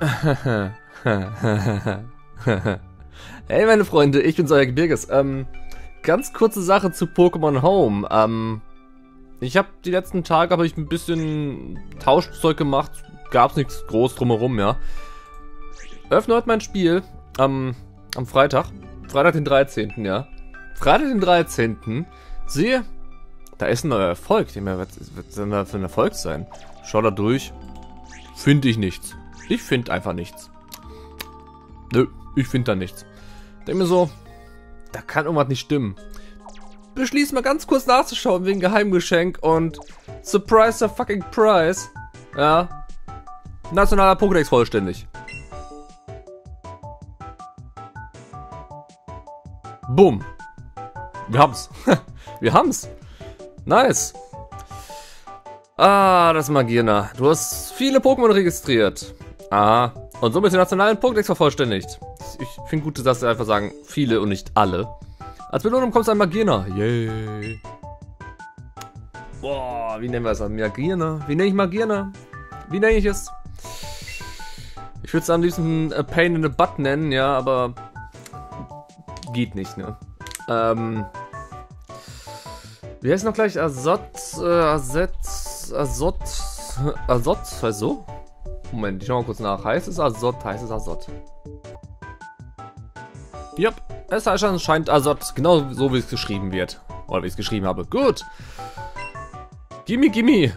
Hey meine Freunde, ich bin's, euer Gebirges. Ganz kurze Sache zu Pokémon Home. Ich habe die letzten Tage ein bisschen Tauschzeug gemacht. Gab's nichts groß drumherum, ja. Öffne heute mein Spiel am Freitag. Freitag den 13. ja. Freitag den 13. Sehe, da ist ein neuer Erfolg. Was soll da für ein Erfolg sein? Schau da durch. Finde ich nichts. Ich finde einfach nichts. Nö, ich finde da nichts. Denk mir so, da kann irgendwas nicht stimmen. Beschließ mal ganz kurz nachzuschauen wegen Geheimgeschenk und Surprise the fucking Prize. Ja. Nationaler Pokédex vollständig. Boom. Wir haben's. Wir haben's. Nice. Ah, das Magierna. Du hast viele Pokémon registriert. Aha. Und somit den nationalen Pokédex vervollständigt. Ich finde gut, dass sie einfach sagen, viele und nicht alle. Als Belohnung kommt ein Magierna. Yay. Boah, wie nennen wir es? Magierna? Wie nenne ich Magierna? Wie nenne ich es? Ich würde es am liebsten a Pain in the Butt nennen, ja, aber geht nicht, ne? Wie heißt noch gleich? Azot, heißt so? Moment, ich schau mal kurz nach. Heißt es Azot? Heißt es Azot? Yep, es scheint Azot, genau so wie es geschrieben wird. Oder wie ich es geschrieben habe. Gut. Gimme, gimme.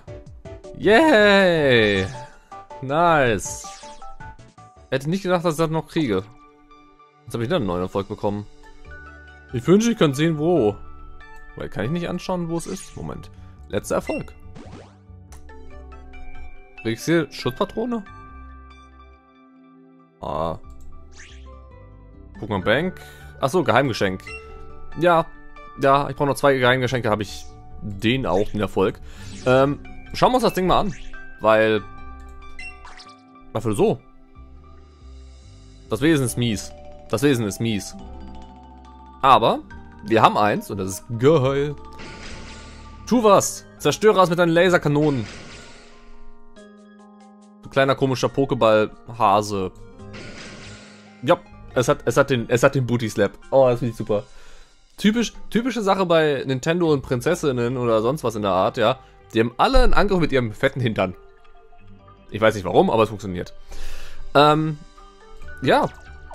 Yay. Nice. Hätte nicht gedacht, dass ich das noch kriege. Jetzt habe ich dann einen neuen Erfolg bekommen. Ich wünsche, ich könnte sehen, wo. Weil kann ich nicht anschauen, wo es ist? Moment. Letzter Erfolg. Registriere Schutzpatrone? Ah. Pokémon Bank. Achso, Geheimgeschenk. Ja. Ja, ich brauche noch 2 Geheimgeschenke, habe ich den auch, den Erfolg. Schauen wir uns das Ding mal an. Weil. Dafür so. Das Wesen ist mies. Das Wesen ist mies. Aber wir haben eins und das ist geil. Tu was! Zerstöre es mit deinen Laserkanonen. Du kleiner komischer Pokéball-Hase. Ja, es hat den Booty Slap. Oh, das finde ich super. Typische Sache bei Nintendo und Prinzessinnen oder sonst was in der Art, ja. Die haben alle einen Angriff mit ihrem fetten Hintern. Ich weiß nicht warum, aber es funktioniert. Ja.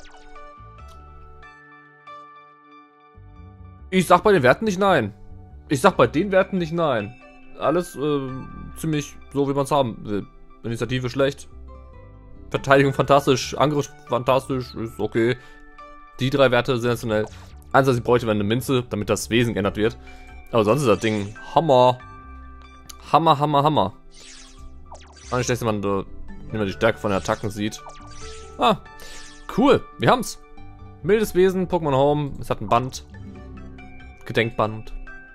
Ich sag bei den Werten nicht nein. Ich sag bei den Werten nicht nein. Alles ziemlich so, wie man es haben will. Initiative schlecht. Verteidigung fantastisch. Angriff fantastisch. Ist okay. Die 3 Werte sensationell. Eins, was ich bräuchte, wäre eine Minze, damit das Wesen geändert wird. Aber sonst ist das Ding Hammer. Hammer, Hammer, Hammer. Nicht schlecht, wenn man die Stärke von den Attacken sieht. Ah, cool. Wir haben's. Mildes Wesen, Pokémon Home. Es hat ein Band. Gedenkband.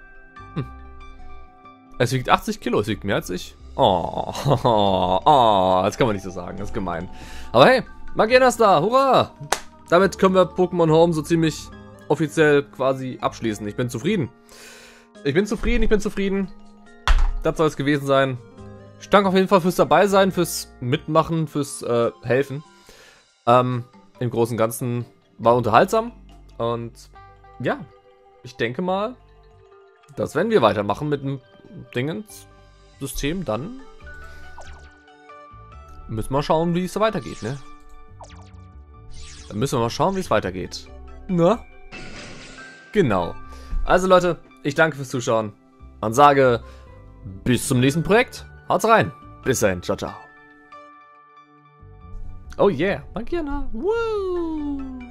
Es wiegt 80 Kilo, es wiegt mehr als ich. Oh, das kann man nicht so sagen, das ist gemein. Aber hey, Magierna ist da, hurra! Damit können wir Pokémon Home so ziemlich offiziell quasi abschließen. Ich bin zufrieden. Ich bin zufrieden. Das soll es gewesen sein. Ich danke auf jeden Fall fürs Dabeisein, fürs Mitmachen, fürs Helfen. Im Großen und Ganzen war unterhaltsam. Und ja, ich denke mal, dass wenn wir weitermachen mit dem Dingens-System, dann müssen wir schauen, wie es weitergeht, ne? Dann müssen wir mal schauen, wie es weitergeht. Na? Genau. Also Leute, ich danke fürs Zuschauen und sage bis zum nächsten Projekt. Haut's rein. Bis dahin. Ciao, ciao. Oh yeah. Magierna. Woo.